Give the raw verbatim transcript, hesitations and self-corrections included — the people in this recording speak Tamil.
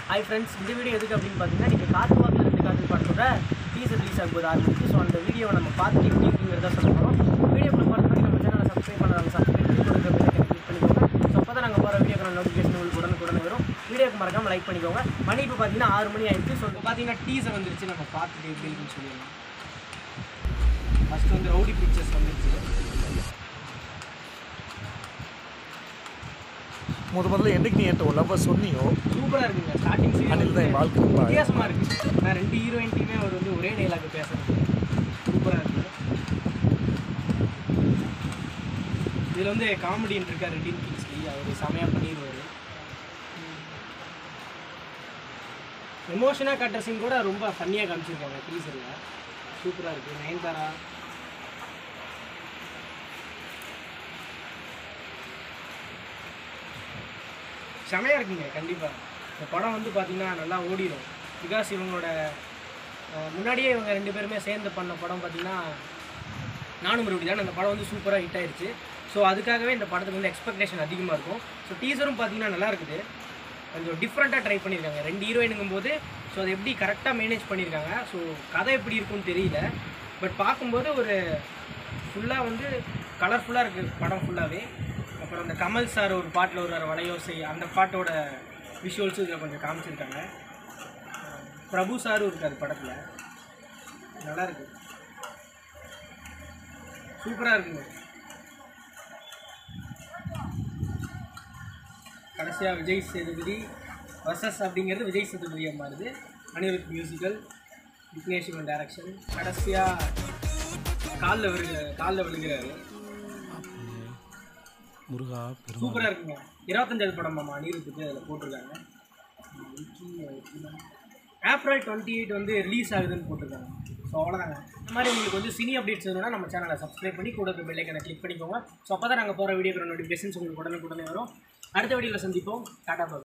Hi friends, இந்த வீடியோ எதுக்கு அப்படினு பாத்தீங்கன்னா நீங்க காத்து வாக்குல ரெண்டு காதல் படத்தோட டீசர் ரிலீஸ் ஆக போகுது ஆரம்பிச்சு. சோ அந்த வீடியோவை நம்ம பார்த்துட்டு எப்படி இருக்குங்கிறத சொல்ல போறோம். வீடியோக்குள்ள போறதுக்கு நம்ம சேனலை சப்ஸ்கிரைப் பண்ணாதவங்க சப்ஸ்கிரைப் பண்ணி கொடுங்க, பெல் ஐகானை கிளிக் பண்ணிக்கோங்க. சோ அப்பதான் நாங்க போற வீடியோக்கான நோட்டிஃபிகேஷன் உங்களுக்கு உடனுக்குடனே வரும். வீடியோக்கு மறக்காம லைக் பண்ணிக்கோங்க. மணி இப்போ பாத்தீங்கன்னா ஆறு மணி ஆயிடுச்சு. சோ இப்போ பாத்தீங்கன்னா டீசர் வந்துருச்சு. நம்ம பார்த்துட்டு எப்படி இருக்குன்னு சொல்லிடலாம். ஃபர்ஸ்ட் வந்து ரவுடி பிக்சர்ஸ் வந்துருச்சு. முத முதல்ல என்னைக்கு நீ என்கிட்ட ஒரு லவ்வை சொன்னியோ சூப்பராக இருக்குங்க. ஸ்டார்டிங் சீன் அனில் தான் என் வாழ்க்கை வித்தியாசமாக இருக்குது. நான் ரெண்டு ஹீரோயின்ட்டையுமே அவர் வந்து ஒரே டைலாக் பேசுறது சூப்பராக இருக்குது. இதில் வந்து காமெடின்னு இருக்கார் ரெட்டின் கிங்ஸ்லி, அவர் செமையாக பண்ணிடுவார். எமோஷனாக கட்டுற சீன் கூட ரொம்ப ஃபன்னியாக காமிச்சிருக்காங்க டீசரில். சூப்பராக இருக்குது. நயன்தாரா செமையாக இருக்குங்க. கண்டிப்பாக இந்த படம் வந்து பார்த்திங்கன்னா நல்லா ஓடிடும். பிகாஸ் இவங்களோட முன்னாடியே இவங்க ரெண்டு பேருமே சேர்ந்து பண்ண படம் பார்த்திங்கன்னா நானும் மறுபடி தான். அந்த படம் வந்து சூப்பராக ஹிட் ஆயிடுச்சு. ஸோ அதுக்காகவே இந்த படத்துக்கு வந்து எக்ஸ்பெக்டேஷன் அதிகமாக இருக்கும். ஸோ டீசரும் பார்த்திங்கன்னா நல்லா இருக்குது. கொஞ்சம் டிஃப்ரெண்ட்டாக ட்ரை பண்ணியிருக்காங்க ரெண்டு ஹீரோயினுங்கும் போது. ஸோ அதை எப்படி கரெக்டாக மேனேஜ் பண்ணியிருக்காங்க. ஸோ கதை எப்படி இருக்குன்னு தெரியல, பட் பார்க்கும்போது ஒரு ஃபுல்லாக வந்து கலர்ஃபுல்லாக இருக்குது படம் ஃபுல்லாகவே. அப்புறம் அந்த கமல் சார் ஒரு பாட்டில் ஒரு வளையோசை, அந்த பாட்டோட விஷுவல்ஸும் இதில் கொஞ்சம் காமிச்சிருக்காங்க. பிரபு சாரும் இருக்கார் படத்தில். நல்லா இருக்கு, சூப்பராக இருக்குங்க. கடைசியாக விஜய் சேதுபதி வர்சஸ் அப்படிங்கிறது விஜய் சேதுபதியாக மாறுது. Anirudh musical, Vignesh Shivan direction. கடைசியாக காலில் விழுக காலில் விழுகிறாரு முருகா. சூப்பராக இருக்குங்க. இருபத்தஞ்சாவது படம் மாமா அனிருத்துக்கு அதில் போட்டிருக்காங்க. ஏப்ரல் டுவெண்ட்டி எயிட் வந்து ரிலீஸ் ஆகுதுன்னு போட்டிருக்காங்க. ஸோ அவ்வளோதாங்க. இந்த மாதிரி உங்களுக்கு வந்து சினி அப்டேட்ஸ் வேணும்னா நம்ம சேனலை சப்ஸ்கிரைப் பண்ணி கூட பெல் ஐகானை கிளிக் பண்ணிக்கோங்க. ஸோ அப்போ தான் நாங்கள் போகிற வீடியோக்கிற நோட்டிஃபிகேஷன்ஸ் உங்களுக்கு உடனே உடனே வரும். அடுத்த வீடியோவில் சந்திப்போம். டாடா பாய்.